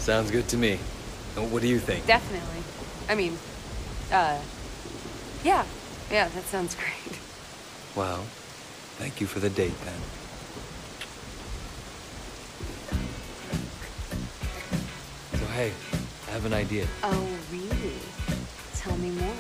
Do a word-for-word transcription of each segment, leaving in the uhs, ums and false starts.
Sounds good to me. What do you think? Definitely. I mean, uh, yeah. Yeah, that sounds great. Well, thank you for the date, then. So, hey, I have an idea. Oh, really? Tell me more.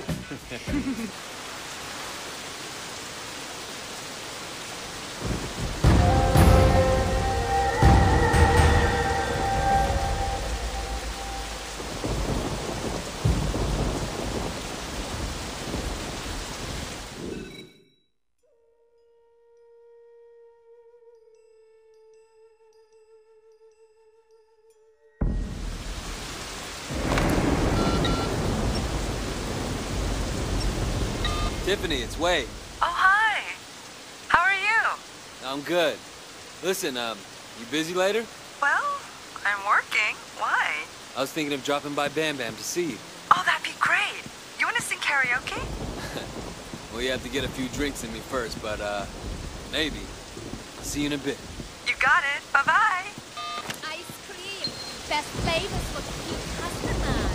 Tiffany, it's Wade. Oh, hi. How are you? I'm good. Listen, um, you busy later? Well, I'm working. Why? I was thinking of dropping by Bam Bam to see you. Oh, that'd be great. You want to sing karaoke? Well, you have to get a few drinks in me first, but, uh, maybe. I'll see you in a bit. You got it. Bye-bye. Ice cream. Best flavors for key customers.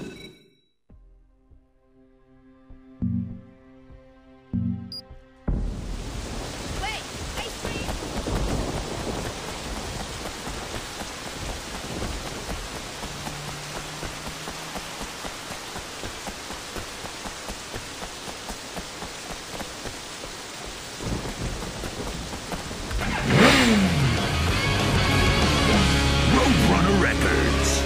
Wait, ice cream. Roadrunner Records.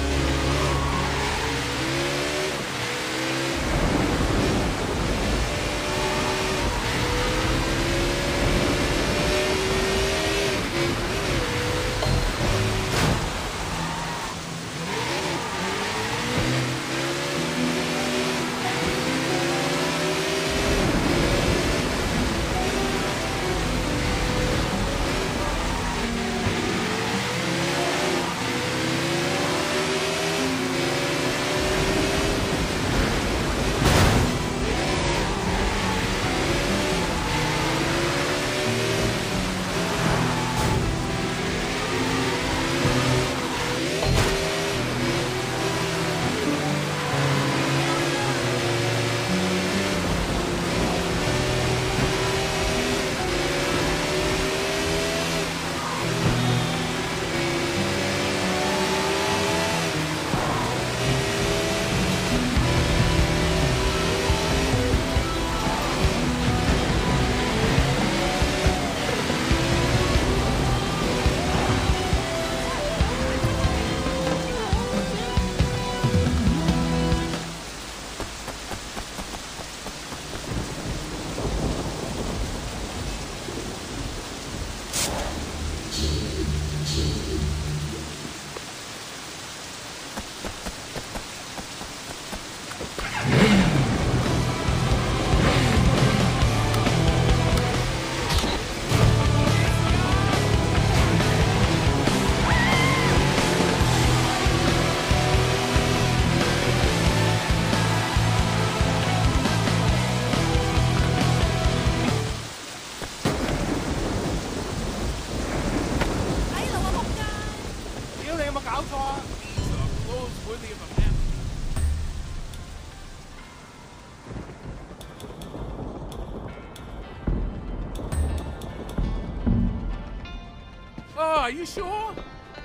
Oh, are you sure?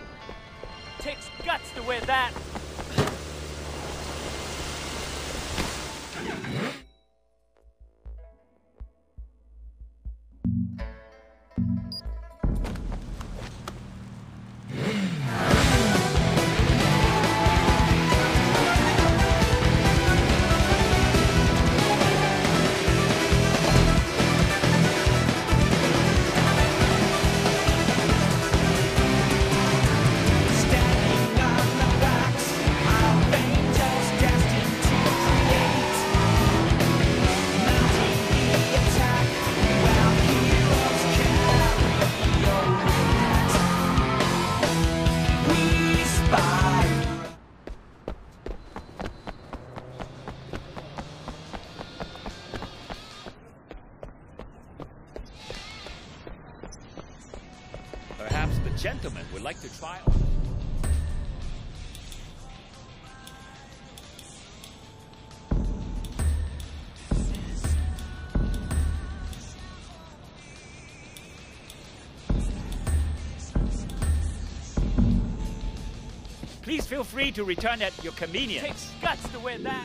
Takes guts to wear that. Perhaps the gentleman would like to try on. Please feel free to return at your convenience. Takes guts to wear that.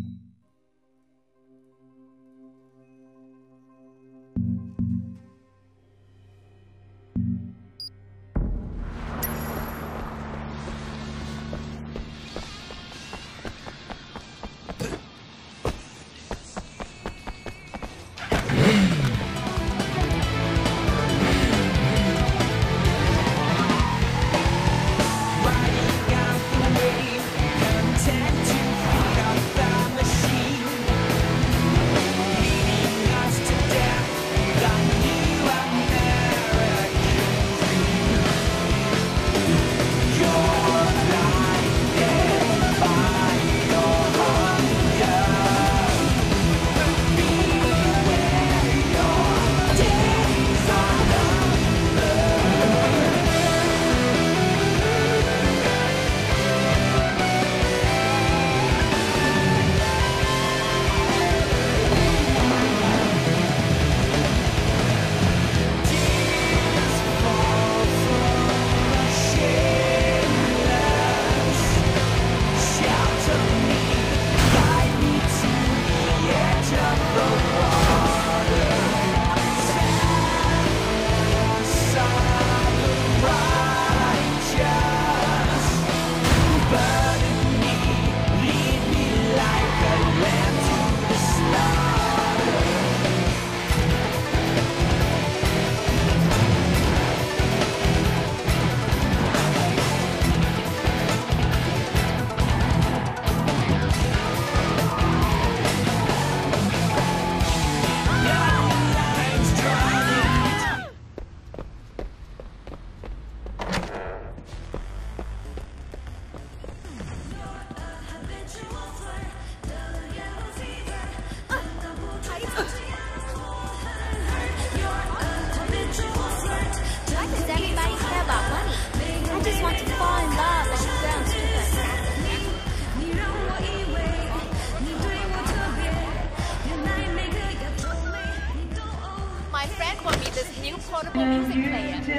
Portable music player. It's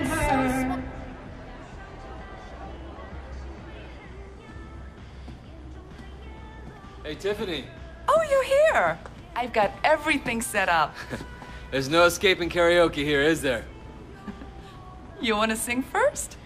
so small. Hey, Tiffany. Oh, you're here. I've got everything set up. There's no escaping karaoke here, is there? You want to sing first?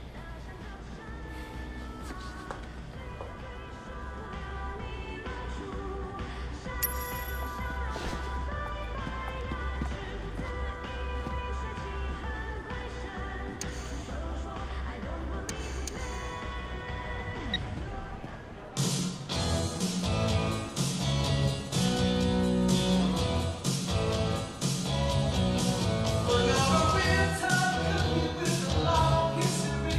History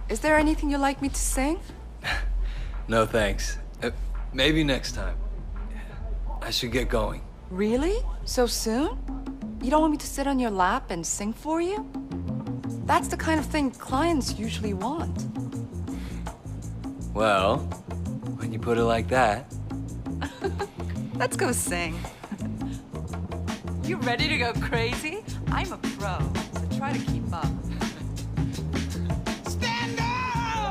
Is there anything you'd like me to sing? No thanks. Uh, maybe next time. I should get going. Really? So soon? You don't want me to sit on your lap and sing for you? That's the kind of thing clients usually want. Well, when you put it like that. Let's go sing. You ready to go crazy? I'm a pro, so try to keep up. Stand up!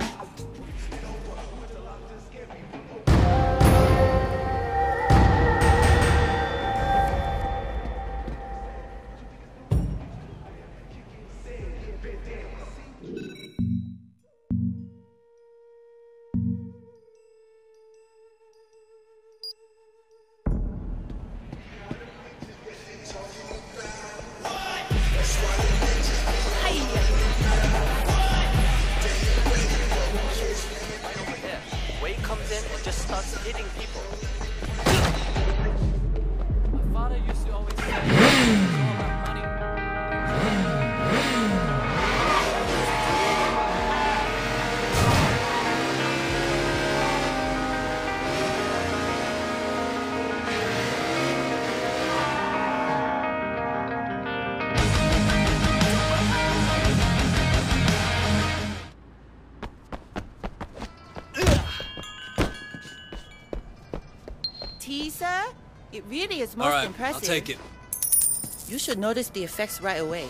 Wade comes in and just starts hitting people. My father used to always say, it's all about money. Teaser? It really is most All right, impressive. I'll take it. You should notice the effects right away.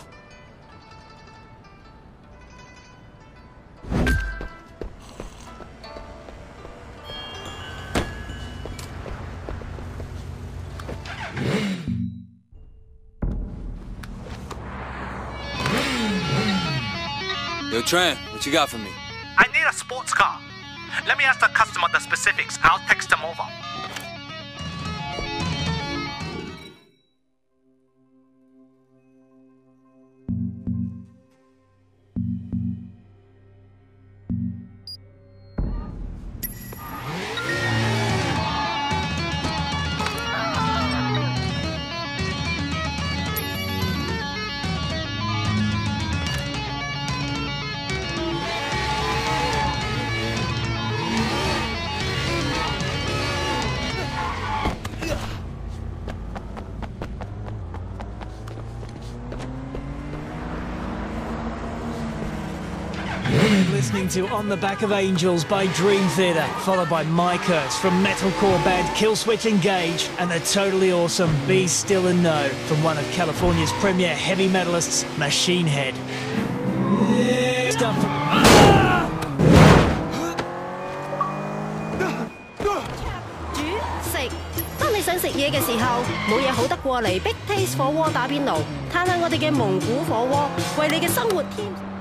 Yo, Tran, what you got for me? I need a sports car. Let me ask the customer the specifics. I'll text them over. Listening to On the Back of Angels by Dream Theater, followed by Mike Hurts from metalcore band Killswitch Engage, and the totally awesome Be Still and Know from one of California's premier heavy metalists, Machine Head. Next up from... Ah! 煮食，當你想食嘢嘅時候，冇嘢好得過嚟 Big Taste 火鍋打邊爐，嘆下我哋嘅蒙古火鍋，為你嘅生活添。